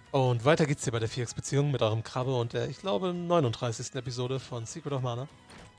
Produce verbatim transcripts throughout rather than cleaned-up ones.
Und weiter geht's hier bei der Vierecksbeziehung mit eurem Krabbe und der, ich glaube, neununddreißigsten Episode von Secret of Mana.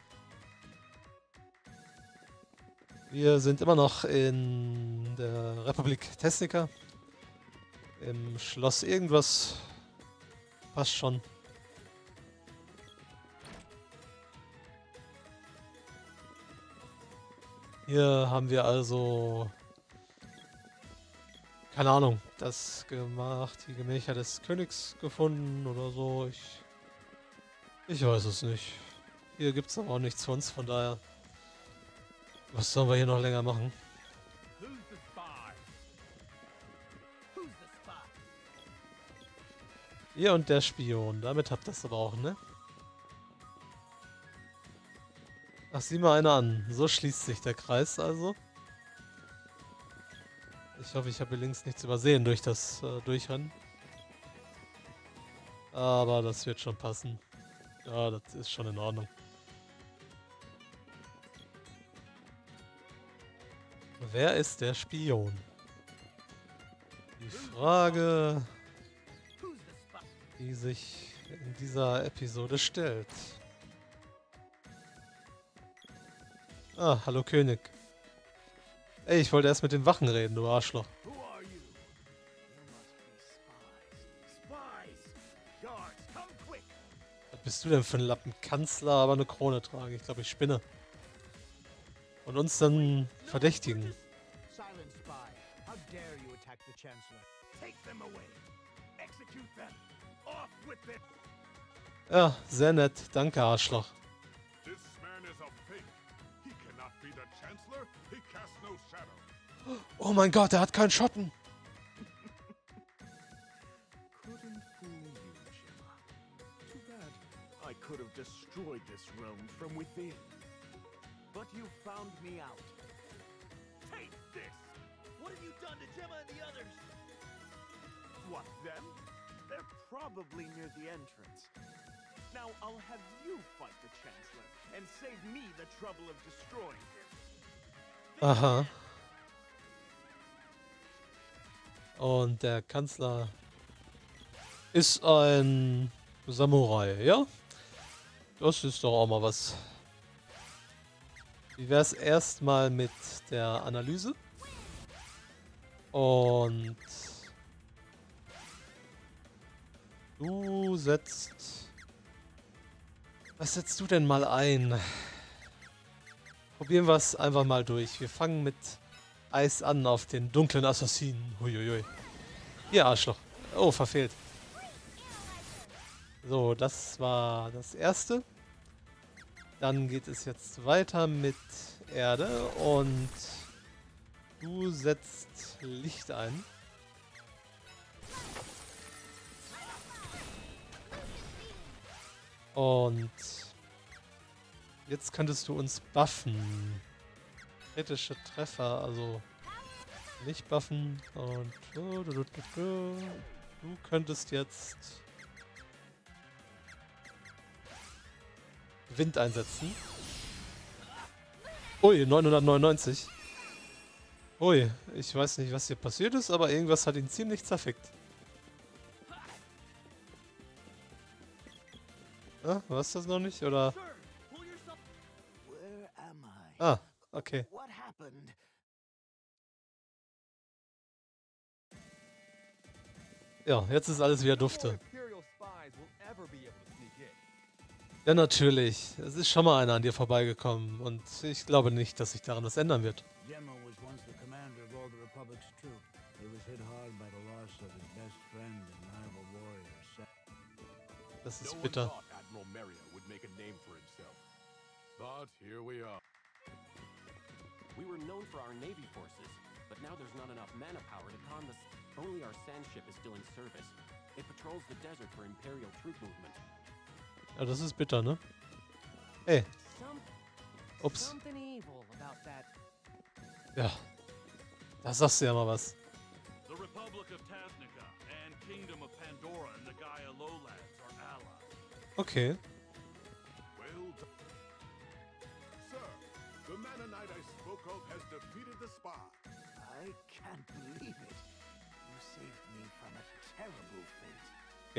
Wir sind immer noch in der Republik Tesnica. Im Schloss irgendwas. Passt schon. Hier haben wir also, keine Ahnung, das gemacht, die Gemächer des Königs gefunden oder so. Ich, ich weiß es nicht. Hier gibt es aber auch nichts für uns, von daher, was sollen wir hier noch länger machen? Ihr und der Spion, damit habt ihr es aber auch, ne? Ach, sieh mal einer an. So schließt sich der Kreis also. Ich hoffe, ich habe hier links nichts übersehen durch das äh, Durchrennen. Aber das wird schon passen. Ja, das ist schon in Ordnung. Wer ist der Spion? Die Frage, die sich in dieser Episode stellt. Ah, hallo König. Ey, ich wollte erst mit den Wachen reden, du Arschloch. Was bist du denn für ein Lappen? Kanzler, aber eine Krone tragen. Ich glaube, ich spinne. Und uns dann verdächtigen. Ja, sehr nett. Danke, Arschloch. Oh mein Gott, er hat keinen Schotten. I could have destroyed this realm from within. But you found me out. Take this! What have you done to Gemma and the others? What, them? They're probably near the entrance. Now I'll have you fight the Chancellor and save me the trouble of destroying him. Aha. Und der Kanzler ist ein Samurai, ja? Das ist doch auch mal was. Wie wär's erstmal mit der Analyse? Und du setzt... Was setzt du denn mal ein? Probieren wir es einfach mal durch. Wir fangen mit Eis an auf den dunklen Assassinen. Huiuiui. Hier, Arschloch. Oh, verfehlt. So, das war das erste. Dann geht es jetzt weiter mit Erde und du setzt Licht ein. Und jetzt könntest du uns buffen. Kritische Treffer, also nicht buffen. Und du könntest jetzt Wind einsetzen. Ui, neunhundertneunundneunzig. Ui, ich weiß nicht, was hier passiert ist, aber irgendwas hat ihn ziemlich zerfickt. Ah, war es das noch nicht? Oder? Ah, okay. Ja, jetzt ist alles wieder dufte. Ja, natürlich. Es ist schon mal einer an dir vorbeigekommen und ich glaube nicht, dass sich daran was ändern wird. Das ist bitter. We were known for our Navy forces, but now there's not enough manpower to con the... Only our sand ship is still in service. It patrols the desert for Imperial troop movement. Ja, das ist bitter, ne? Ey. Ups. Ja. Da sagst du ja mal was. The Republic of Tasnica and Kingdom of Pandora and the Gaia Lowlands are allies. Okay. Well done. Sir, the Mana Knight I spoke of has defeated the spy. I can't believe it. You saved me from a terrible fate.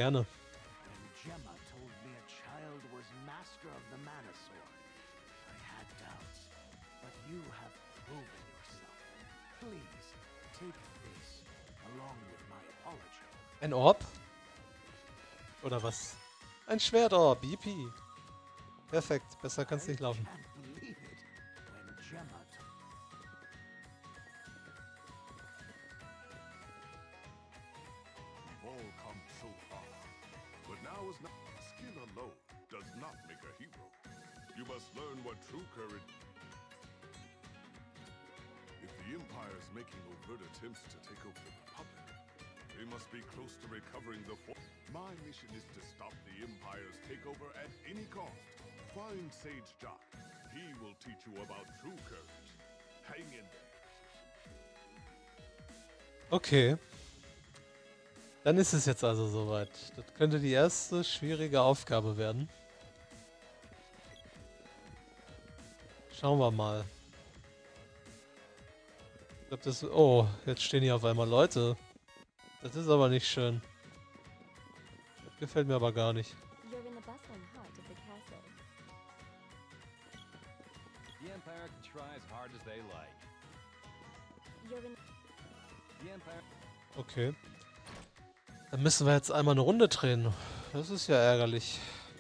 Gerne. When Gemma told me a child was master of the Mana Sword, I had doubts, but you have proven yourself. Please, take this, along with my apology. Ein Orb? Oder was? Ein Schwertorb, yippie. Perfekt, besser kann's nicht laufen. I can't believe it. When Gemma told We've all come so far. But now is not... Skill alone does not make a hero. You must learn what true courage... If the Empire is making overt attempts to take over the Republic, they must be close to recovering the fort. My mission is to stop the Empire's takeover at any cost. Find Sage Jock. He will teach you about true courage. Hang in there. Okay. Dann ist es jetzt also soweit. Das könnte die erste schwierige Aufgabe werden. Schauen wir mal. Ich glaube, das... Oh, jetzt stehen hier auf einmal Leute. Das ist aber nicht schön. Das gefällt mir aber gar nicht. You're in the bustling heart of the castle. The Empire can try as hard as they like. You're in The Empire... Okay. Dann müssen wir jetzt einmal eine Runde drehen. Das ist ja ärgerlich.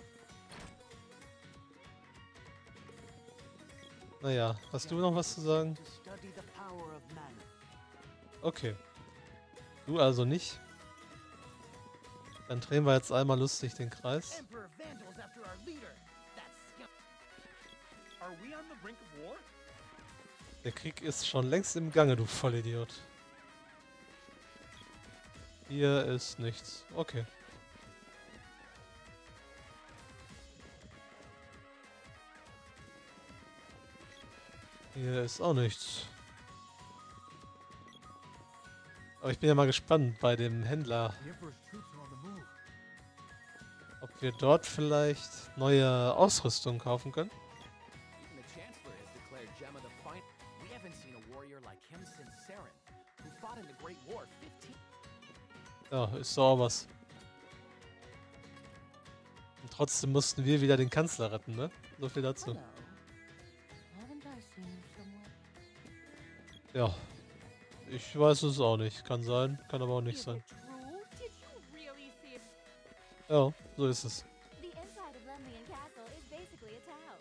Naja, hast du noch was zu sagen? to study the power of Mana. Okay. Du also nicht. Dann drehen wir jetzt einmal lustig den Kreis. Emperor Vandal's after our leader. That's skill. Are we on the brink of war? Der Krieg ist schon längst im Gange, du Vollidiot. Hier ist nichts. Okay. Hier ist auch nichts. Aber ich bin ja mal gespannt bei dem Händler, The Emperor's troops are on the move. ob wir dort vielleicht neue Ausrüstung kaufen können. Even the Chancellor has declared Gemma the fine. We haven't seen a warrior like him since Saren, who fought in the Great War fifteen. Ja, ist doch auch was. Und trotzdem mussten wir wieder den Kanzler retten, ne? So viel dazu. hello. Haven't I seen you somewhere? Ja. Ich weiß es auch nicht. Kann sein, kann aber auch nicht Is sein. it true? Did you really see it? Ja, so ist es. The inside of Lemnian Castle is basically a town.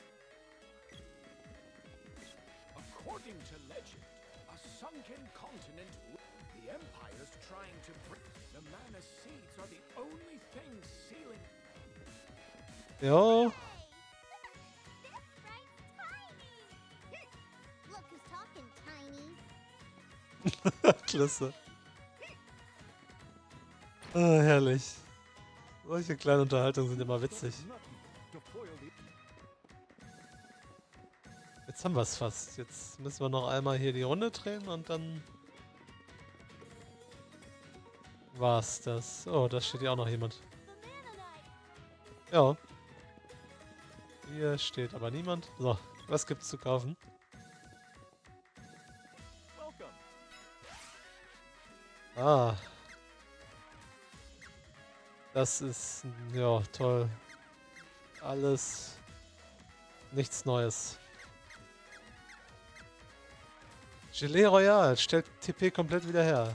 According to legend, a sunken continent. The Empire's trying to bring. The Mana Seeds are the only thing sealing. Ja, This right's tiny. Look who's talking, tiny. klasse. Ah, herrlich. Solche kleinen Unterhaltungen sind immer witzig. To foil the Jetzt haben wir es fast. Jetzt müssen wir noch einmal hier die Runde drehen und dann war's das. Oh, da steht ja auch noch jemand. The Mana Knight. Ja. Hier steht aber niemand. So, was gibt's zu kaufen? welcome. Ah. Das ist, ja, toll. Alles nichts Neues. Gelee Royal stellt T P komplett wieder her.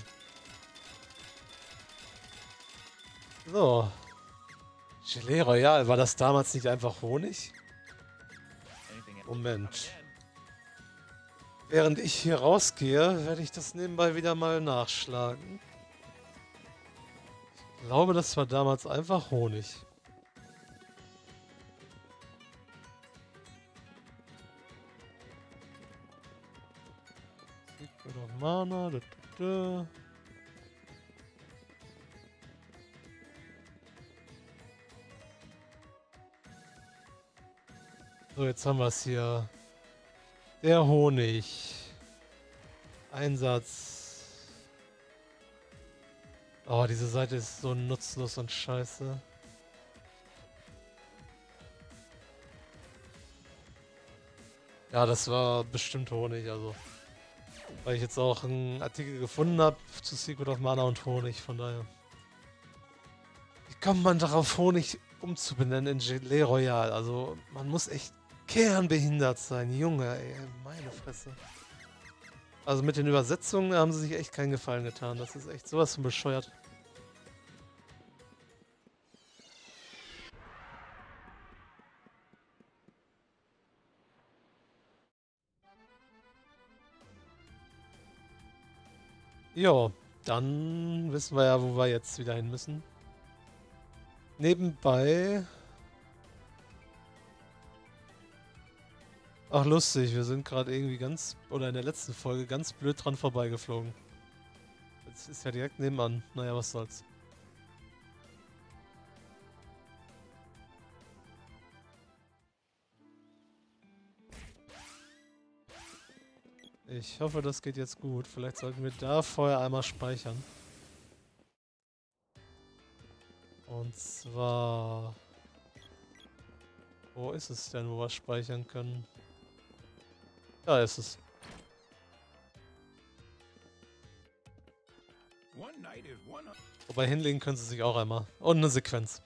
So. Gelee Royal, war das damals nicht einfach Honig? Moment. Während ich hier rausgehe, werde ich das nebenbei wieder mal nachschlagen. Ich glaube, das war damals einfach Honig. Secret of Mana. Da, da, da. So, jetzt haben wir es hier. Der Honig. Einsatz. Oh, diese Seite ist so nutzlos und scheiße. Ja, das war bestimmt Honig, also. Weil ich jetzt auch einen Artikel gefunden habe zu Secret of Mana und Honig, von daher. kommt man darauf, Honig umzubenennen in Gelee Royal? Also, man muss echt kernbehindert sein. Junge, ey, meine Fresse. Also mit den Übersetzungen haben sie sich echt keinen Gefallen getan. Das ist echt sowas von bescheuert. Jo, dann wissen wir ja, wo wir jetzt wieder hin müssen. Nebenbei... Ach lustig, wir sind gerade irgendwie ganz, oder in der letzten Folge ganz blöd dran vorbeigeflogen. Jetzt ist ja direkt nebenan. Naja, was soll's. Ich hoffe, das geht jetzt gut. Vielleicht sollten wir da vorher einmal speichern. Und zwar... Wo ist es denn, wo wir speichern können? Da ist es. Wobei hinlegen können sie sich auch einmal. Und eine Sequenz.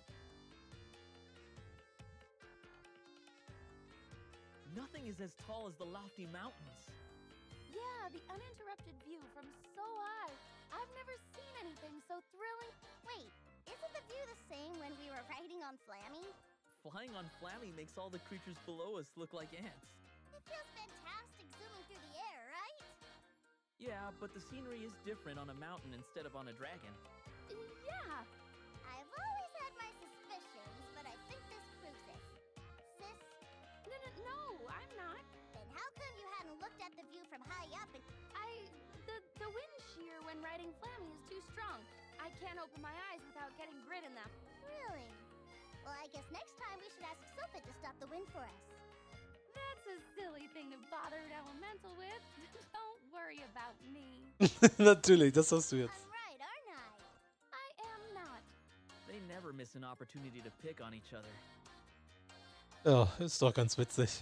Nothing is as tall as the lofty mountains. Yeah, the uninterrupted view from so high. I've never seen anything so thrilling. Wait, isn't the view the same when we were riding on Flammy? Flying on Flammy makes all the creatures below us look like ants. It feels fantastic zooming through the air, right? Yeah, but the scenery is different on a mountain instead of on a dragon. Yeah. I've always had my suspicions, but I think this proves it. Sis, No, no, no, I'm not. then how come you hadn't looked at the view from high up and... I... The, the wind shear when riding Flammy is too strong. I can't open my eyes without getting grit in them. Really? Well, I guess next time we should ask Sylphid to stop the wind for us. That's a silly thing to bother an elemental with. Don't worry about me. Natürlich, das hast du jetzt. I'm right, aren't I? I am not. They never miss an opportunity to pick on each other. Ja, ist doch ganz witzig.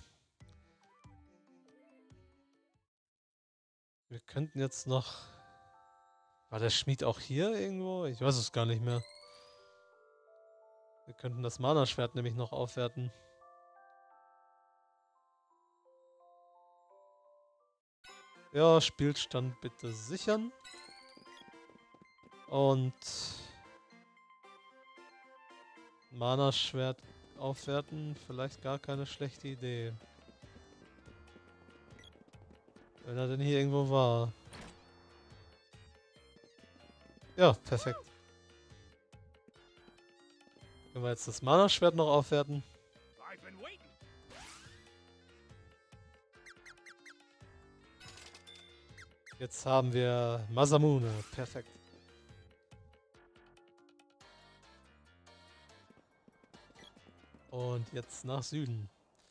Wir könnten jetzt noch... War der Schmied auch hier irgendwo? Ich weiß es gar nicht mehr. Wir könnten das Mana-Schwert nämlich noch aufwerten. Ja, Spielstand bitte sichern. Und... Mana-Schwert aufwerten, vielleicht gar keine schlechte Idee. Wenn er denn hier irgendwo war. Ja, perfekt. Können wir jetzt das Mana-Schwert noch aufwerten? I've been waiting. Jetzt haben wir Masamune. Perfekt. Und jetzt nach Süden.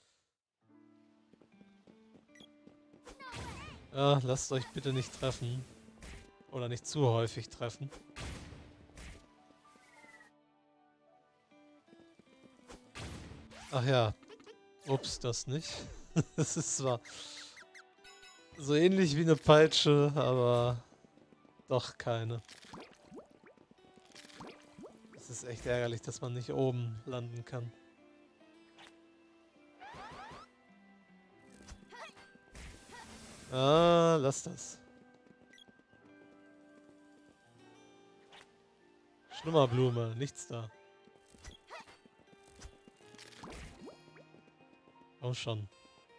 Ja, lasst euch bitte nicht treffen. Oder nicht zu häufig treffen. Ach ja. Ups, das nicht. Das ist zwar so ähnlich wie eine Peitsche, aber doch keine. Es ist echt ärgerlich, dass man nicht oben landen kann. Ah, lass das. Schlummerblume, nichts da. Oh schon.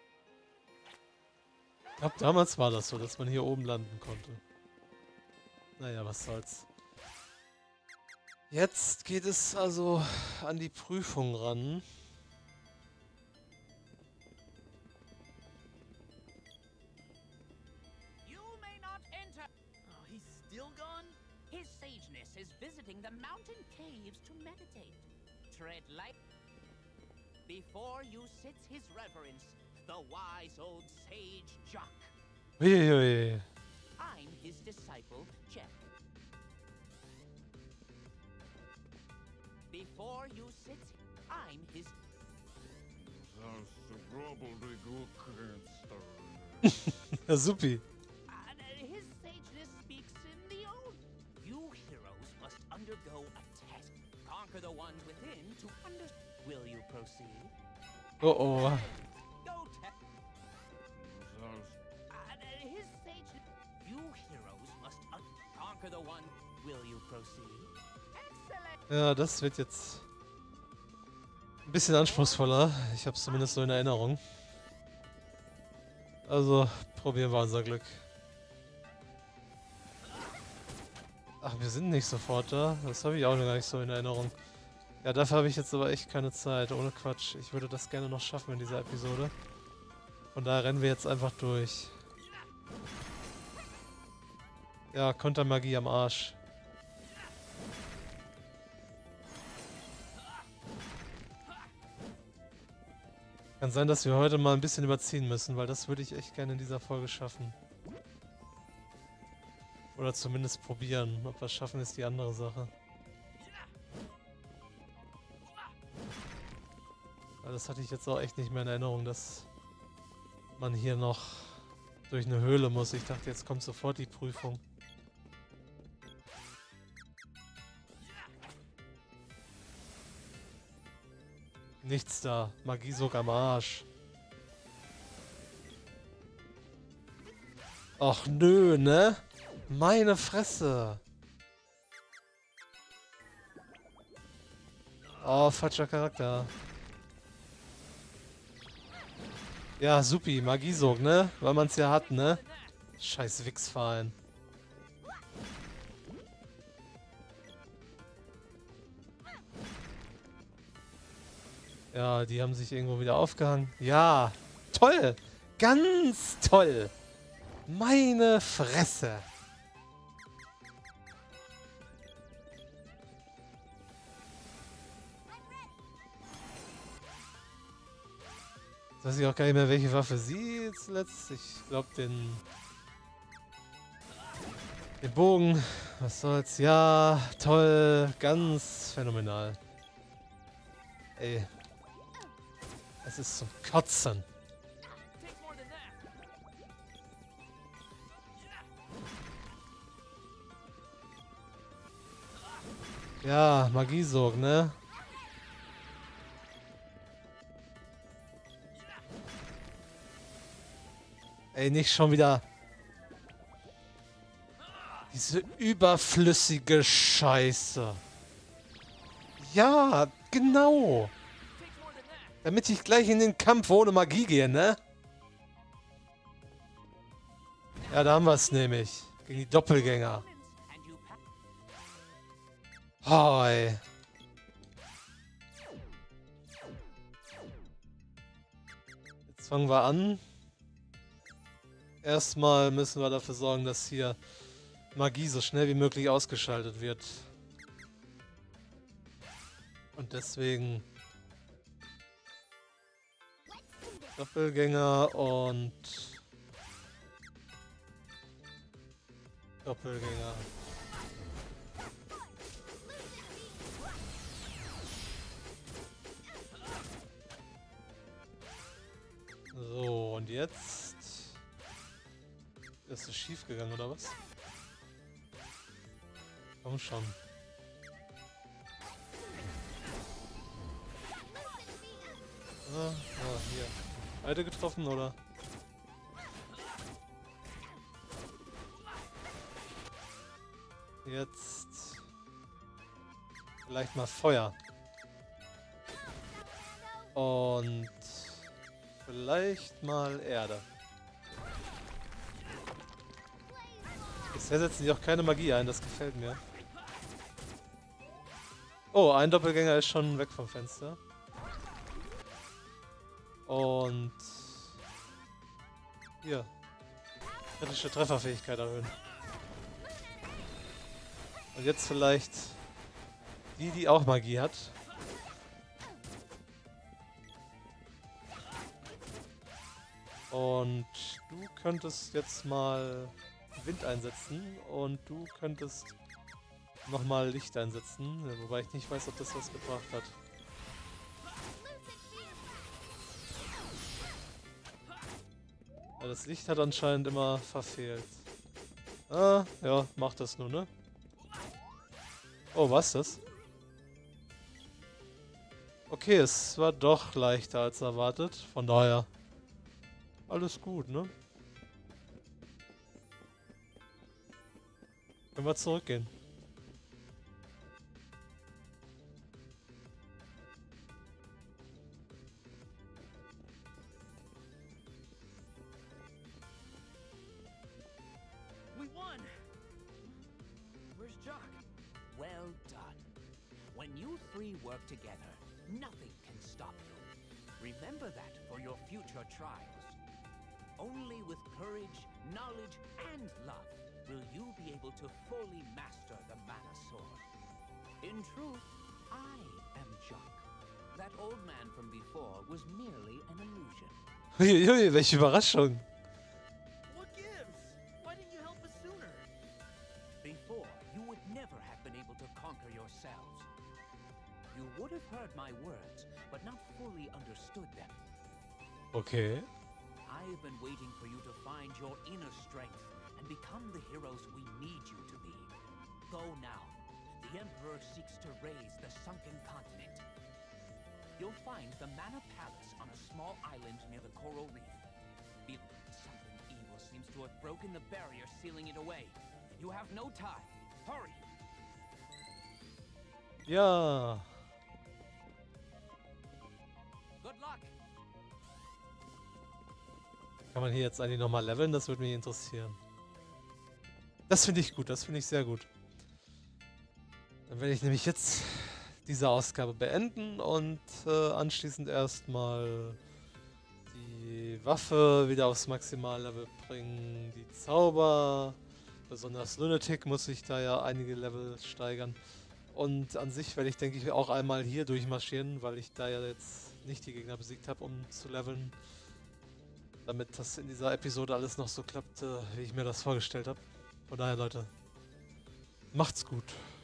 Ich glaube, damals war das so, dass man hier oben landen konnte. Naja, was soll's. Jetzt geht es also an die Prüfung ran. You may not enter. Oh, he's still gone? His sageness is visiting the mountain caves to meditate. Tread light. Before you sits his reverence, the wise old sage Jock. Uiuiui. I'm his disciple, Jeff. Before you sits, I'm his... Ja, supi. And uh, his sageness speaks in the old. You heroes must undergo a test. conquer the ones within to understand. Will you proceed? Oh oh. Go tell. Uh, his sage. You heroes must conquer the one. Will you proceed? Excellent. Ja, das wird jetzt ein bisschen anspruchsvoller. Ich habe es zumindest so in Erinnerung. Also, probieren wir unser Glück. Ach, wir sind nicht sofort da. Das habe ich auch noch gar nicht so in Erinnerung. Ja, dafür habe ich jetzt aber echt keine Zeit. Ohne Quatsch. Ich würde das gerne noch schaffen in dieser Episode. Von daher rennen wir jetzt einfach durch. Ja, Kontermagie am Arsch. Kann sein, dass wir heute mal ein bisschen überziehen müssen, weil das würde ich echt gerne in dieser Folge schaffen. Oder zumindest probieren. Ob wir es schaffen, ist die andere Sache. Weil das hatte ich jetzt auch echt nicht mehr in Erinnerung, dass man hier noch durch eine Höhle muss. Ich dachte, jetzt kommt sofort die Prüfung. Nichts da. Magie sogar am Arsch. Ach nö, ne? Meine Fresse. Oh, falscher Charakter. Ja, supi. Magiesog, ne? Weil man es ja hat, ne? Scheiß Wichsverein. Ja, die haben sich irgendwo wieder aufgehangen. Ja, toll. Ganz toll. Meine Fresse. Jetzt weiß ich auch gar nicht mehr, welche Waffe sie jetzt letzt. Ich glaube den... Den Bogen. Was soll's? Ja, toll. Ganz phänomenal. Ey. Es ist zum Kotzen. Ja, Magiesog, ne? Ey, nicht schon wieder diese überflüssige Scheiße. Ja, genau. Damit ich gleich in den Kampf ohne Magie gehe, ne? Ja, da haben wir es nämlich. Gegen die Doppelgänger. Hi. Jetzt fangen wir an. Erstmal müssen wir dafür sorgen, dass hier Magie so schnell wie möglich ausgeschaltet wird. Und deswegen Doppelgänger und Doppelgänger. So, und jetzt ist es schief gegangen, oder was? Komm schon. Ah, ah, hier. Beide getroffen, oder? Jetzt vielleicht mal Feuer. Und vielleicht mal Erde. Bisher setzen die auch keine Magie ein, das gefällt mir. Oh, ein Doppelgänger ist schon weg vom Fenster. Und hier. Kritische Trefferfähigkeit erhöhen. Und jetzt vielleicht die, die auch Magie hat. Und du könntest jetzt mal Wind einsetzen und du könntest nochmal Licht einsetzen, wobei ich nicht weiß, ob das was gebracht hat. Ja, das Licht hat anscheinend immer verfehlt. Ah, ja, macht das nur, ne? Oh, was das? Okay, es war doch leichter als erwartet. Von daher alles gut, ne? Können wir zurückgehen. We won! Where's Jock? Well done. When you three work together, nothing can stop you. Remember that for your future trials. Only with courage, knowledge, and love will you be able to fully master the Mana Sword. In truth, I am Jock. That old man from before was merely an illusion. Uiuiui, welche Überraschung. What gives? Why didn't you help us sooner? Before, you would never have been able to conquer yourselves. You would have heard my words, but not fully understood them. Okay. I've been waiting for you to find your inner strength and become the heroes we need you to be. Go now. The Emperor seeks to raise the sunken continent. You'll find the Mana Palace on a small island near the coral reef. Be something evil seems to have broken the barrier sealing it away. You have no time. Hurry! Ja. Good luck! Kann man hier jetzt eigentlich nochmal leveln? Das würde mich interessieren. Das finde ich gut, das finde ich sehr gut. Dann werde ich nämlich jetzt diese Ausgabe beenden und äh, anschließend erstmal die Waffe wieder aufs Maximallevel bringen, die Zauber, besonders Lunatic muss ich da ja einige Level steigern. Und an sich werde ich, denke ich, auch einmal hier durchmarschieren, weil ich da ja jetzt nicht die Gegner besiegt habe, um zu leveln. Damit das in dieser Episode alles noch so klappt, wie ich mir das vorgestellt habe. Von daher, Leute, macht's gut.